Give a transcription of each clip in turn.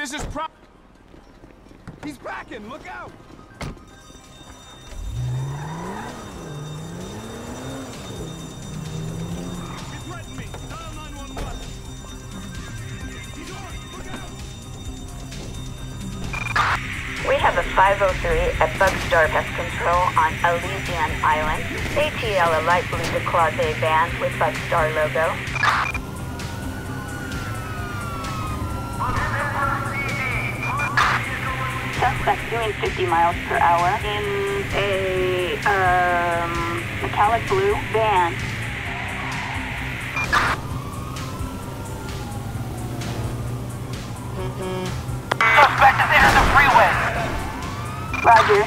This is He's backing! Look out! He threatened me! Dial 911! He's on! Look out! We have a 503 at Bugstar Pest Control on Elysian Island. ATL a light blue Declase van with Bugstar logo. Suspect doing 50 miles per hour in a metallic blue van. Suspect is entering the freeway. Roger.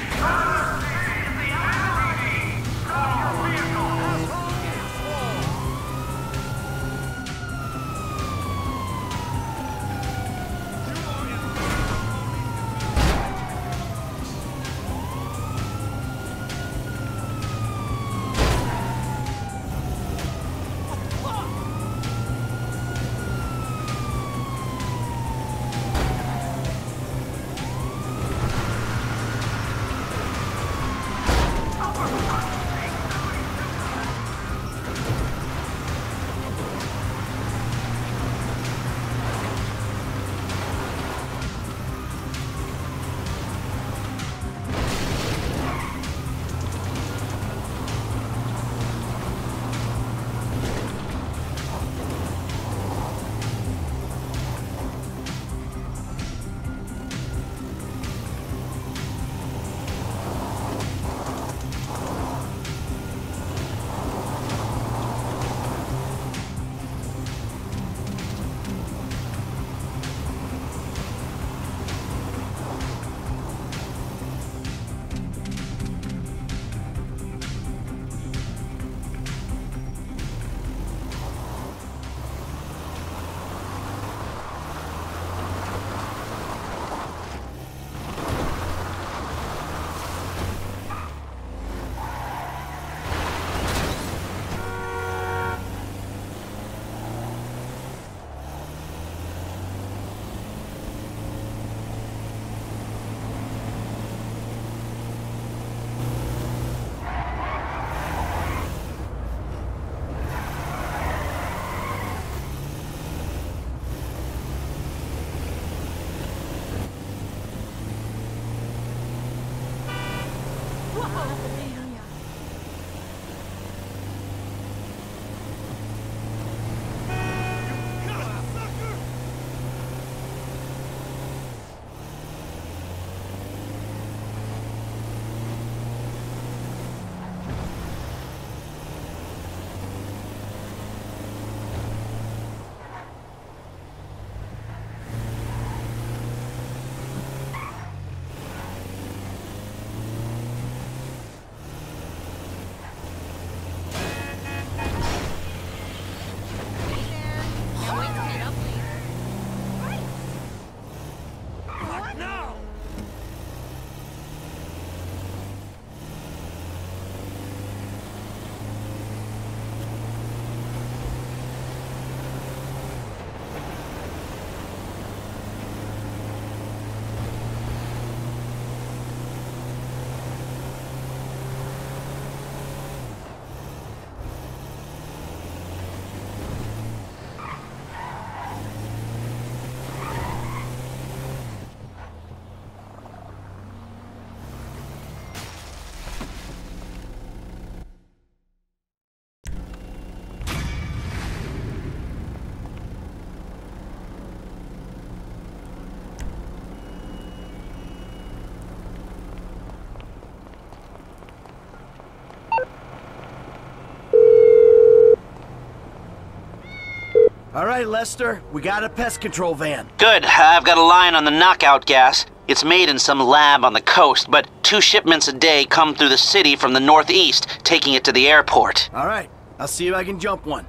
All right, Lester, we got a pest control van. Good. I've got a line on the knockout gas. It's made in some lab on the coast, but 2 shipments a day come through the city from the northeast, taking it to the airport. All right, I'll see if I can jump one.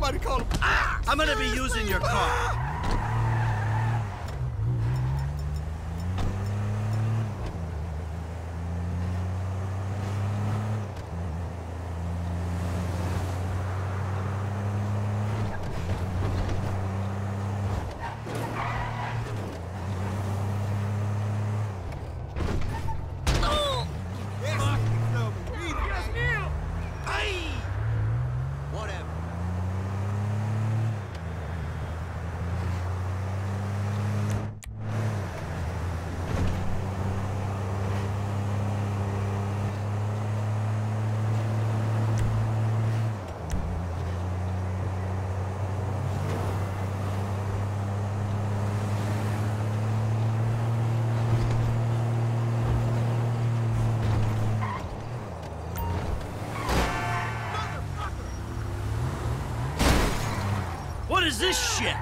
Somebody call him. I'm gonna be using your car. What is this shit?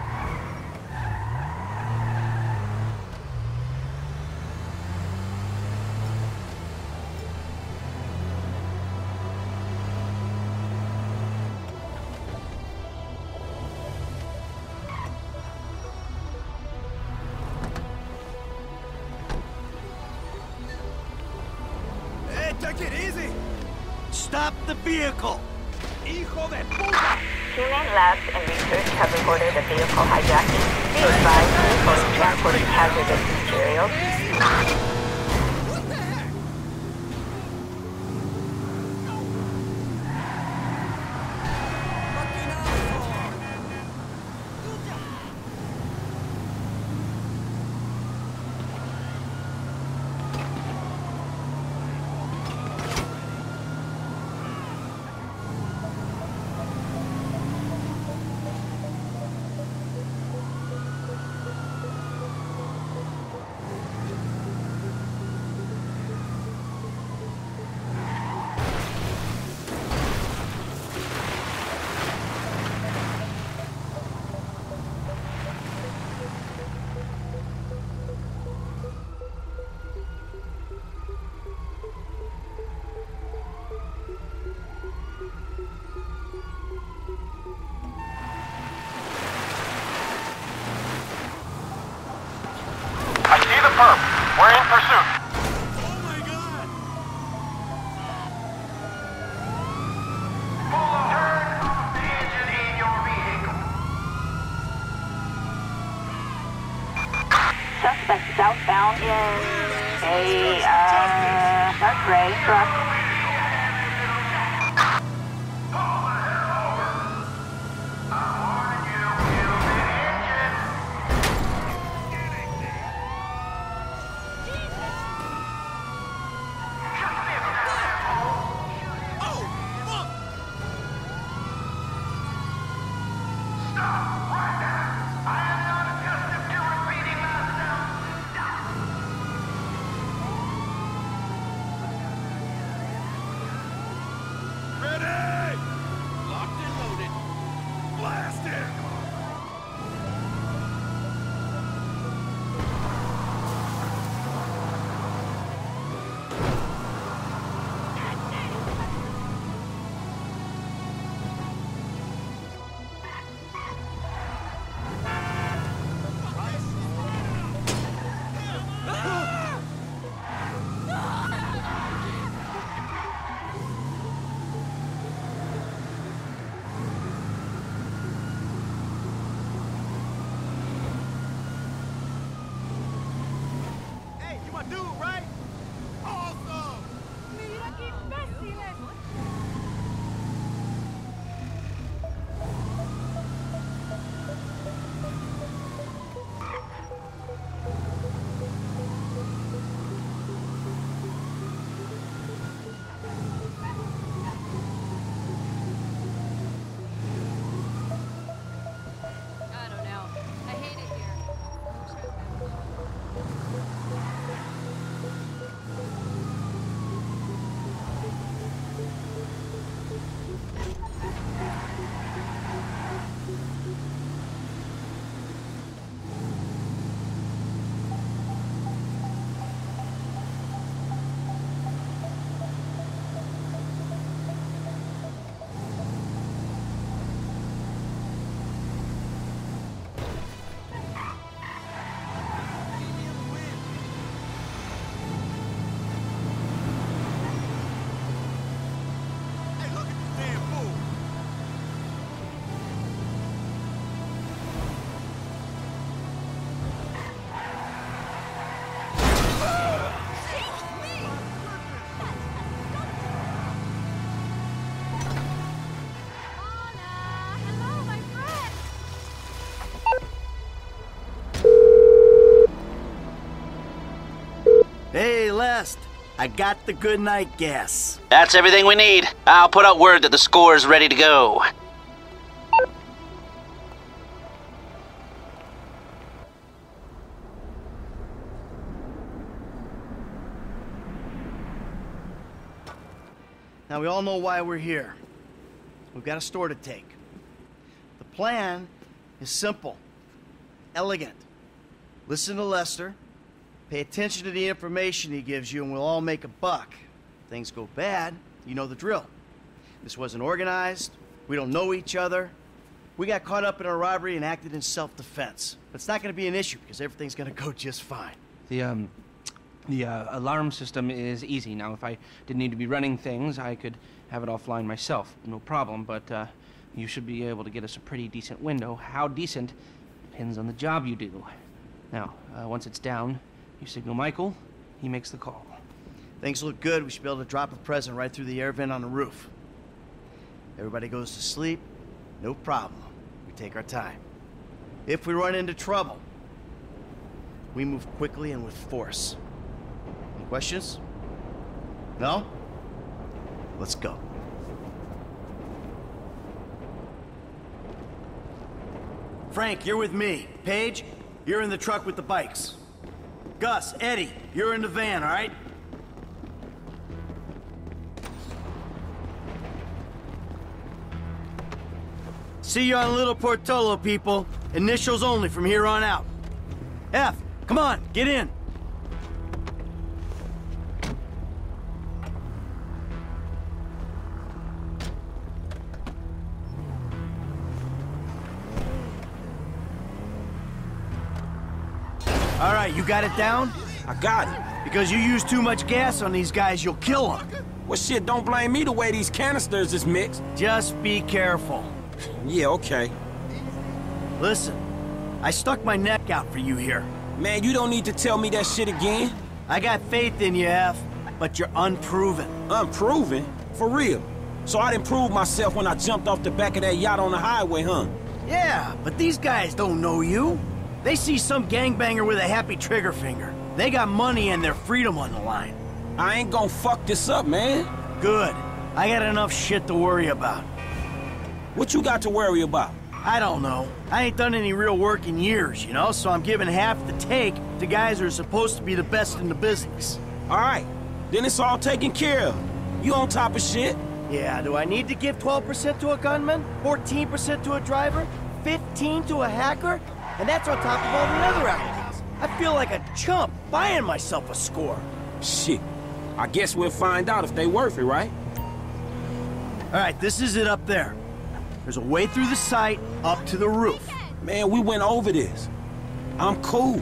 Hey, take it easy. Stop the vehicle! Hijo de puta. Humane labs and research have reported a vehicle hijacking. Be advised, vehicles transporting hazardous materials. What the heck? Fucking asshole. I see the perp. We're in pursuit. Oh my god. Turn off the engine in your vehicle. Suspect southbound in a dark gray truck. Oh, fuck. Ready! Locked and loaded. Blast it! Hey, you my dude, right? Awesome! ¡Mira qué imbéciles! I don't know. I hate it here. Hey, Lest. I got the good night gas. That's everything we need. I'll put out word that the score's ready to go. Now, we all know why we're here. We've got a store to take. The plan is simple, elegant. Listen to Lester, pay attention to the information he gives you, and we'll all make a buck. If things go bad, you know the drill. This wasn't organized, we don't know each other. We got caught up in a robbery and acted in self-defense. But it's not gonna be an issue because everything's gonna go just fine. The alarm system is easy. Now, if I didn't need to be running things, I could have it offline myself. No problem, but you should be able to get us a pretty decent window. How decent depends on the job you do. Now, once it's down, you signal Michael, he makes the call. Things look good, we should be able to drop a present right through the air vent on the roof. Everybody goes to sleep, no problem. We take our time. If we run into trouble, we move quickly and with force. Any questions? No? Let's go. Frank, you're with me. Paige, you're in the truck with the bikes. Gus, Eddie, you're in the van, all right? See you on Little Portola, people. Initials only from here on out. F, come on, get in. All right, you got it down? I got it. Because you use too much gas on these guys, you'll kill them. Well, shit, don't blame me the way these canisters is mixed. Just be careful. Yeah, okay. Listen, I stuck my neck out for you here. Man, you don't need to tell me that shit again. I got faith in you, F, but you're unproven. Unproven? For real? So I didn't prove myself when I jumped off the back of that yacht on the highway, huh? Yeah, but these guys don't know you. They see some gangbanger with a happy trigger finger. They got money and their freedom on the line. I ain't gonna fuck this up, man. Good. I got enough shit to worry about. What you got to worry about? I don't know. I ain't done any real work in years, you know, so I'm giving half the take to guys who are supposed to be the best in the business. All right, then it's all taken care of. You on top of shit? Yeah, do I need to give 12% to a gunman? 14% to a driver? 15% to a hacker? And that's on top of all the other outlays. I feel like a chump buying myself a score. Shit. I guess we'll find out if they worth it, right? All right, this is it up there. There's a way through the site up to the roof. Man, we went over this. I'm cool.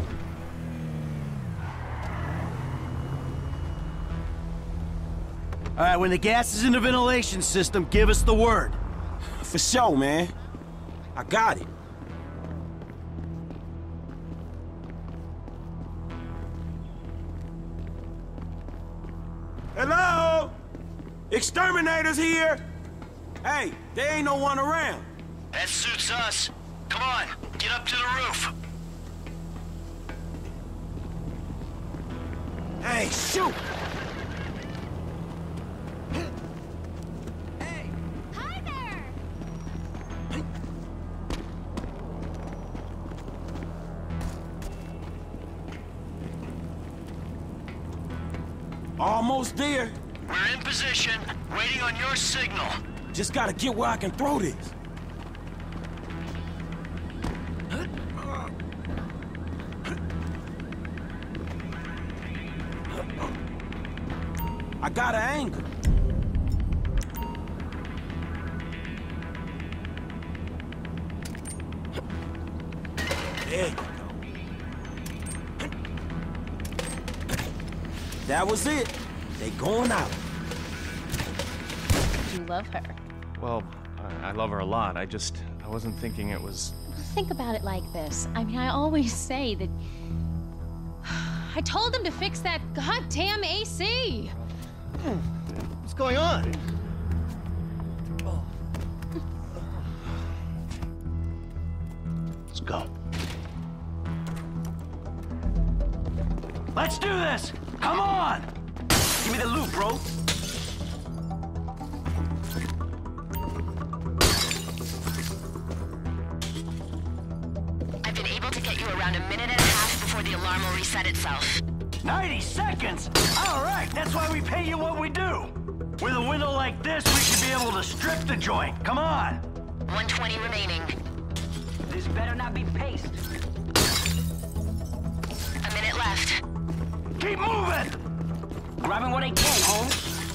All right, when the gas is in the ventilation system, give us the word. For sure, man. I got it. Hello? Exterminators here? Hey, there ain't no one around. That suits us. Come on, get up to the roof. Hey, shoot! Hi there! Almost there. We're in position, waiting on your signal. Just gotta get where I can throw this. I got an angle. There you go. That was it. They going out. You love her. Well, I love her a lot. I wasn't thinking it was... Think about it like this. I mean, I always say that... I told him to fix that goddamn AC! What's going on? Let's go. Let's do this! Come on! Give me the loot, bro. I've been able to get you around a minute and a half before the alarm will reset itself. 90 seconds? All right, that's why we pay you what we do. With a window like this, we should be able to strip the joint. Come on. 120 remaining. This better not be paste. A minute left. Keep moving! Grabbing what I can, Holmes.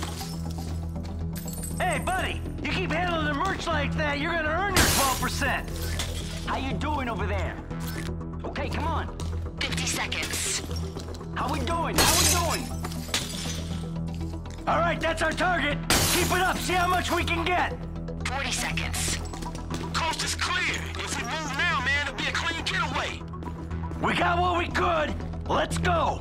Hey, buddy, you keep handling the merch like that, you're gonna earn your 12%. How you doing over there? Okay, come on. 50 seconds. How we doing? How we doing? All right, that's our target. Keep it up. See how much we can get. 40 seconds. Coast is clear. If we move now, man, it'll be a clean getaway. We got what we could. Let's go.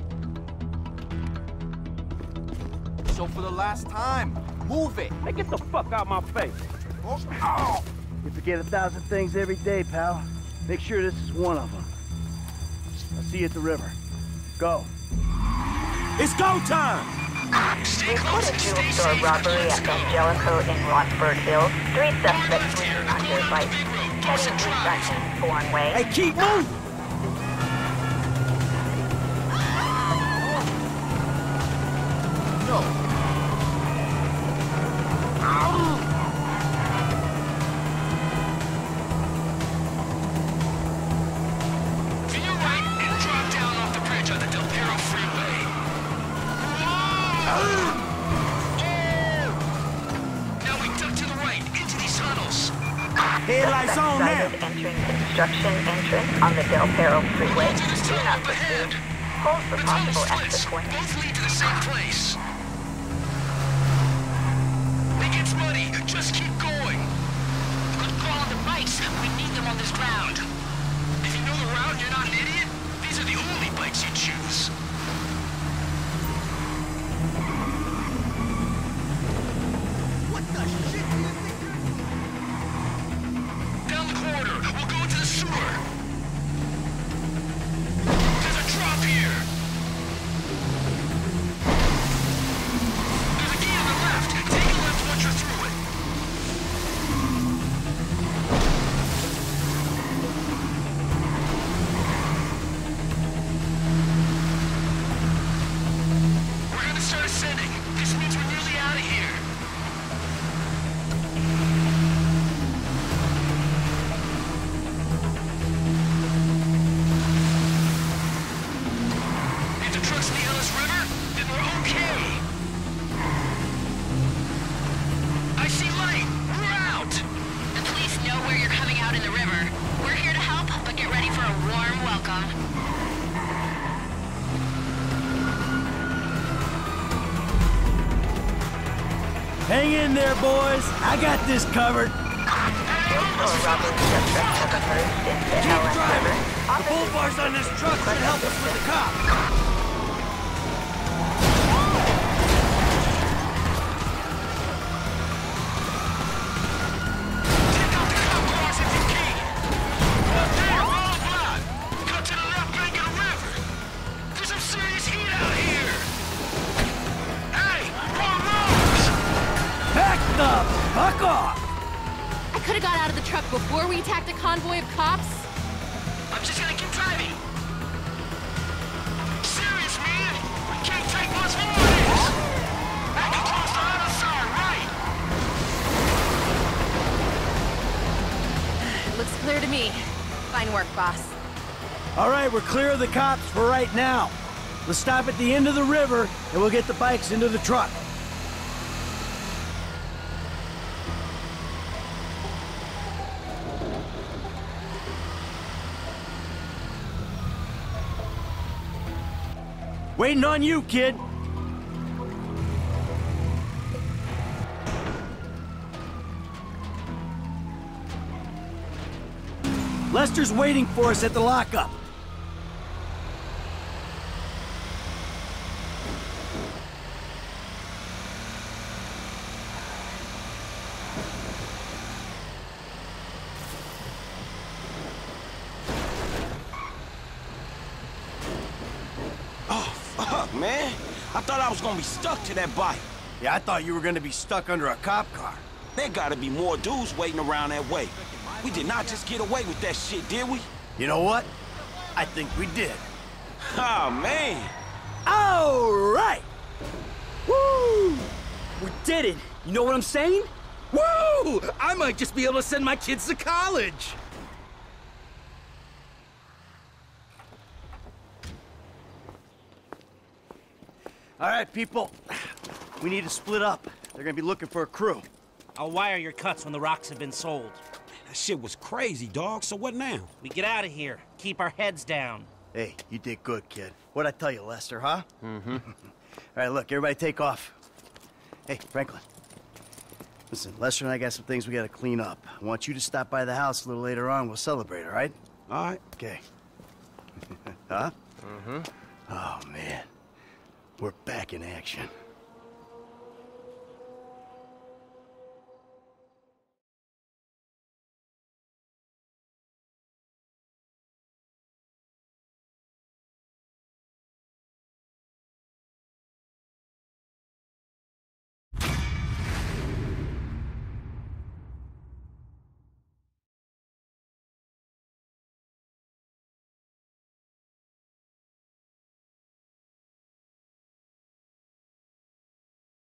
So for the last time, move it. Hey, get the fuck out my face. Oh. You forget 1,000 things every day, pal. Make sure this is one of them. I'll see you at the river. Go. It's go time! Report a jewel store robbery at Angelico in Rockford Hills. 3 suspects leaning on their bikes. Heading east on Eastbourne Way. Hey, keep moving! No. To your right and drop down off the bridge on the Del Perro Freeway. Now we duck to the right into these tunnels. Headlights on now. Sighted entering construction entrance on the Del Perro Freeway. To this Do tunnel not up pursue. ahead. Hold for The tunnel possible splits. exit points. Both lead to the same place. It gets muddy. Just keep going. Good call on the bikes. We need them on this ground. If you know the route and you're not an idiot, these are the only bikes you choose. What the shit do you think Down the corridor. We'll go into the sewer. There's a drop here. There's a gate on the left. Take a left once you're through it. We're gonna start ascending. This means we're nearly out of here. If the truck's in the Ellis River, then we're okay. I see light. We're out. The police know where you're coming out in the river. We're here to help, but get ready for a warm welcome. Hang in there, boys. I got this covered. Jewel store robbery suspects have emerged into Ellis River. The bull bars on this truck should help us with the cop. Take out the cop cars if you can. Up there, wrong block. Cut to the left bank of the river. There's some serious heat out here. Hey, wrong roads. Back the fuck off. I could have got out of the truck before we attacked a convoy of cops. I'm just gonna keep driving. Serious, man. We can't take much more of this. Back across the other side, right? Looks clear to me. Fine work, boss. All right, we're clear of the cops for right now. Let's stop at the end of the river, and we'll get the bikes into the truck. Waiting on you, kid. Lester's waiting for us at the lockup. Oh, man. I thought I was gonna be stuck to that bike. Yeah, I thought you were gonna be stuck under a cop car. There gotta be more dudes waiting around that way. We did not just get away with that shit, did we? You know what? I think we did. Oh, man. All right! Woo! We did it! You know what I'm saying? Woo! I might just be able to send my kids to college! All right, people. We need to split up. They're gonna be looking for a crew. I'll wire your cuts when the rocks have been sold. That shit was crazy, dog. So what now? We get out of here. Keep our heads down. Hey, you did good, kid. What'd I tell you, Lester, huh? Mm-hmm. All right, look, everybody take off. Hey, Franklin. Listen, Lester and I got some things we gotta clean up. I want you to stop by the house a little later on. We'll celebrate, all right? All right. Okay. Huh? Mm-hmm. Oh, man. We're back in action.